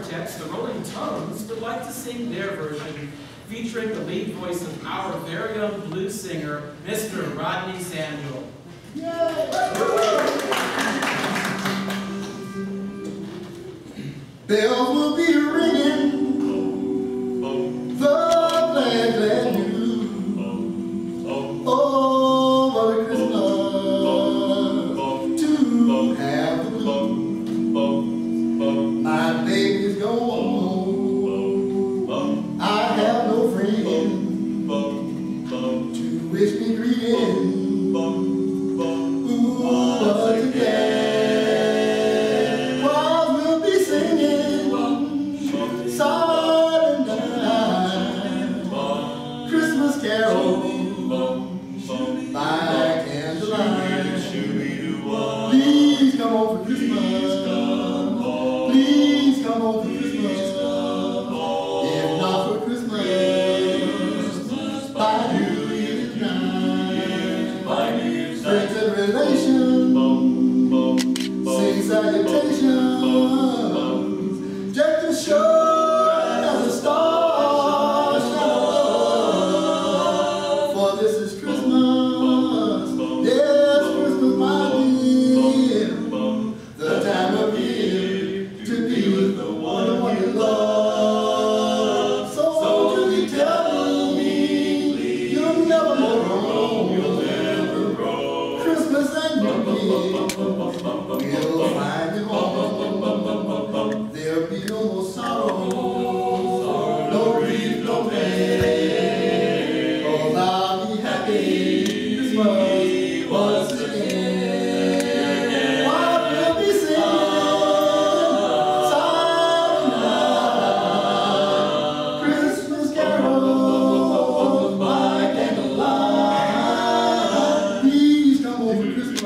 Quartets, the Rolling Tones, would like to sing their version, featuring the lead voice of our very own blues singer, Mr. Rodney Samuel. Bells will be ringing, the glad, glad news. Oh, what a Christmas to have the blues. My baby's gone, I have no friend to wish me greetings. Ooh, once again. Christmas carol by candlelight. Please come home for Christmas. Please come home for Christmas. If not for Christmas, by New Year's night. Friends and relations sing salutations. Just to show as a star. We'll find you home. There'll be no more sorrow, no grief, no pain. 'Cause I'll be happy Christmas once again. While we'll be singing Silent Night, Christmas carols by candlelight. Please come home for Christmas.